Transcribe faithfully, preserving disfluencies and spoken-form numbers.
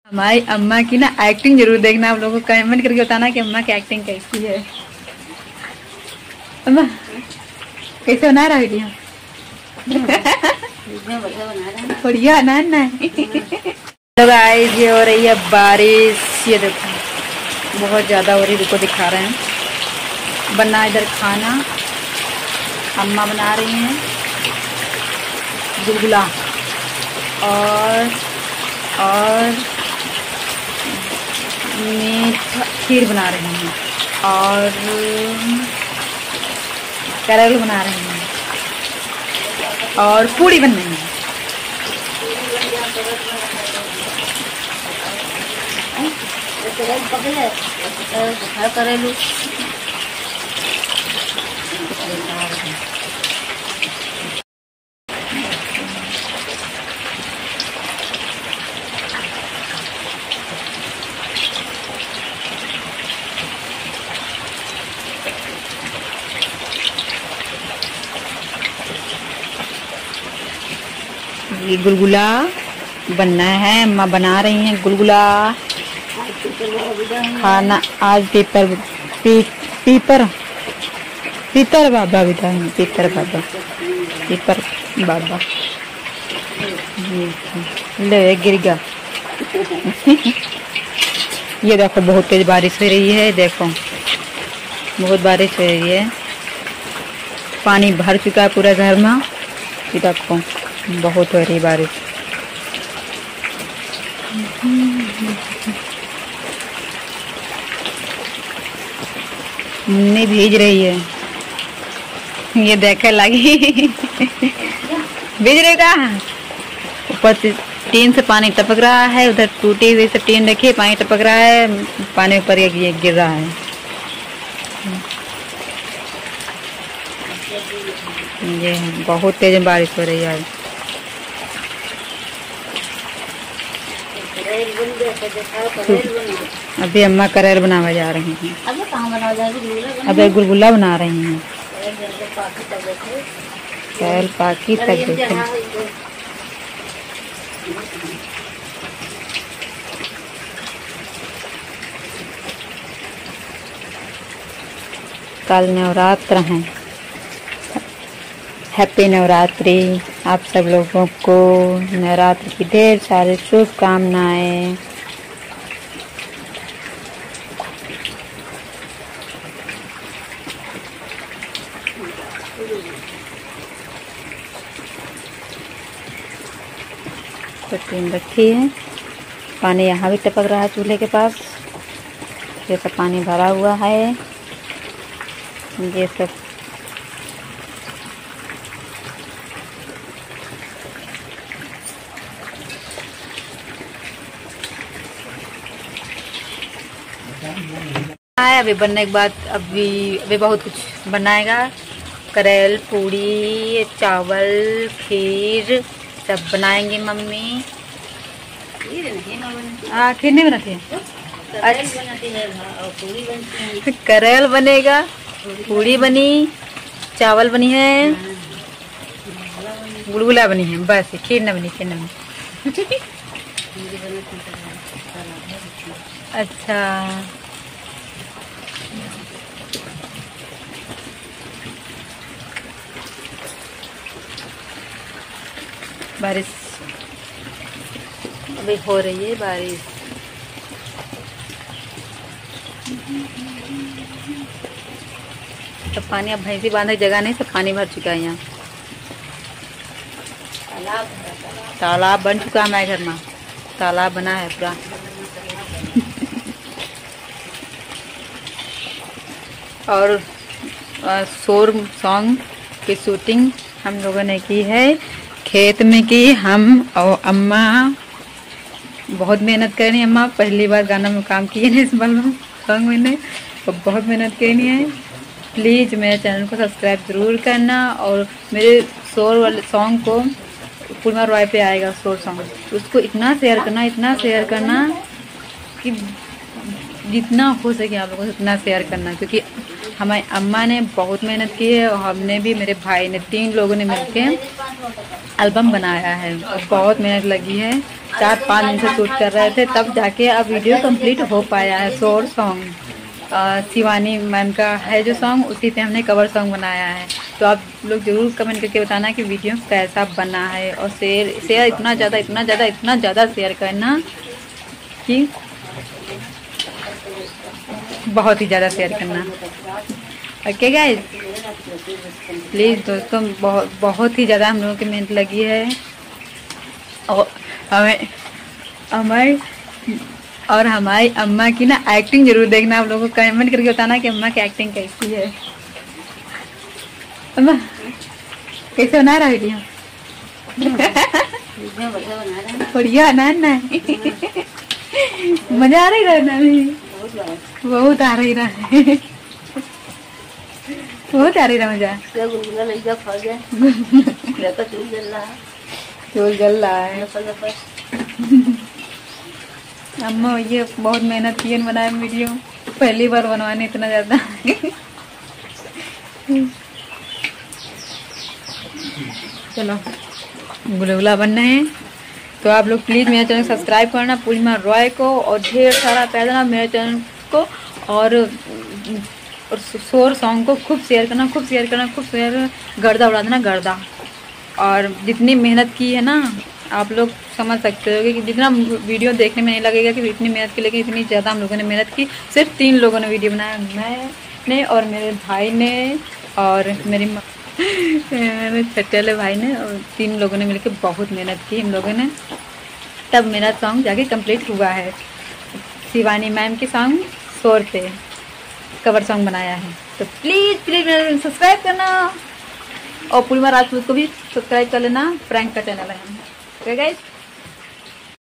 हमारी अम्मा की ना एक्टिंग जरूर देखना, आप लोगों को कमेंट करके बताना कि अम्मा की एक्टिंग कैसी है। अम्मा कैसे बना रहा वीडियो? बढ़िया ना ना। तो गाइस ये हो रही है बारिश, ये देखो बहुत ज्यादा हो रही है, देखो दिखा रहे हैं। बना इधर खाना, अम्मा बना रही हैं गुलगुला और और मीठा खीर बना रही हैं और करेल बना रही हैं और पूड़ी बन रही है। करेलू ये गुलगुला बनना है, अम्मा बना रही हैं गुलगुला खाना। आज पेपर पी, पीपर पीतर बाबा बिता है, पीतर बाबा पीपर बाबा ले गिर गया। ये देखो बहुत तेज बारिश हो रही है, देखो बहुत बारिश हो रही है, पानी भर चुका है पूरा घर में। ये देखो बहुत हो रही बारिश। मुन्नी भीज रही है, ये देखे लगी भीज रही का। ऊपर से टीन से पानी टपक रहा है, उधर टूटी हुई से टीन रखी, पानी टपक रहा है, पानी ऊपर ये गिर रहा है। ये बहुत तेज बारिश हो रही है। अभी अम्मा करेल बनावा जा रही हैं, अभी गुलगुला बना रही हैं। करेल पाकी तक देखो। कल नवरात्र हैं, हैप्पी नवरात्रि। आप सब लोगों को नवरात्र की ढेर सारी शुभकामनाएं। तो टीन रखी है, पानी यहाँ भी टपक रहा है चूल्हे के पास, ये सब पानी भरा हुआ है। ये सब है अभी बनने के बाद, अभी अभी बहुत कुछ बनाएगा। करेल, पूड़ी, चावल, खीर सब बनाएंगे मम्मी। हाँ खीर नहीं बनाती है, अच्छा करेल बनेगा, पूड़ी बनी, चावल बनी है, गुलगुला बनी है, बस खीर न बनी, खीर न बनी। अच्छा बारिश अभी हो रही है बारिश। तो पानी अब भैंसी बांधने की जगह नहीं, सब पानी भर चुका है यहाँ। तालाब बन चुका है हमारे घर में, तालाब बना है पूरा। और शोर सॉन्ग की शूटिंग हम लोगों ने की है, खेत में की। हम और अम्मा बहुत मेहनत करनी है। अम्मा पहली बार गाना में काम किए हैं, इस बार सॉन्ग मैंने तो बहुत मेहनत करनी है। प्लीज़ मेरे चैनल को सब्सक्राइब ज़रूर करना और मेरे शोर वाले सॉन्ग को पूर्णिमा रॉय पे आएगा शोर सॉन्ग, उसको इतना शेयर करना, इतना शेयर करना कि जितना हो सके आप लोगों को उतना शेयर करना, क्योंकि हमारी अम्मा ने बहुत मेहनत की है और हमने भी, मेरे भाई ने, तीन लोगों ने मिलकर एल्बम बनाया है और बहुत मेहनत लगी है। चार पाँच दिन से शूट कर रहे थे तब जाके अब वीडियो कंप्लीट हो पाया है। शोर सॉन्ग शिवानी मैम का है जो सॉन्ग, उसी पे हमने कवर सॉन्ग बनाया है। तो आप लोग ज़रूर कमेंट करके बताना कि वीडियो कैसा बना है और शेयर शेयर इतना ज़्यादा इतना ज़्यादा इतना ज़्यादा शेयर करना कि बहुत ही ज़्यादा शेयर करना। ओके गाइस, प्लीज़ दोस्तों, बहुत बहुत ही ज़्यादा हम लोगों की मेहनत लगी है और हमें हमारे और हमारी अम्मा की ना एक्टिंग जरूर देखना। आप लोगों को कमेंट करके बताना कि अम्मा की एक्टिंग कैसी है। अम्मा कैसे बना रहा वीडियो? बढ़िया ना ना मजा आ रही रहना में, बहुत आ रही रहा है, बहुत आ रही रहा मजा। चूल जल रहा है। अम्मा ये बहुत मेहनत की बनाए वीडियो, पहली बार बनवाने इतना ज़्यादा। चलो गुलगुला बनना है तो आप लोग प्लीज़ मेरे चैनल सब्सक्राइब करना, पूर्णिमा रॉय को, और ढेर सारा प्यार देना मेरे चैनल को, और और शोर सॉन्ग को खूब शेयर करना, खूब शेयर करना, खूब शेयर, गर्दा उड़ा देना गर्दा। और जितनी मेहनत की है ना, आप लोग समझ सकते हो कि जितना वीडियो देखने में नहीं लगेगा कि इतनी मेहनत की, लेकिन इतनी ज़्यादा हम लोगों ने मेहनत की। सिर्फ तीन लोगों ने वीडियो बनाया, मैंने और मेरे भाई ने और मेरी मेरे छोटे वाले भाई ने, और तीन लोगों ने मिलकर बहुत मेहनत की हम लोगों ने, तब मेरा सॉन्ग जाके कंप्लीट हुआ है। शिवानी मैम की सॉन्ग शोर पे कवर सॉन्ग बनाया है। तो प्लीज़ प्लीज़ मेरे सब्सक्राइब करना और पूर्णिमा राजपूत को भी सब्सक्राइब कर लेना, प्रैंक का चैनल है। Okay guys.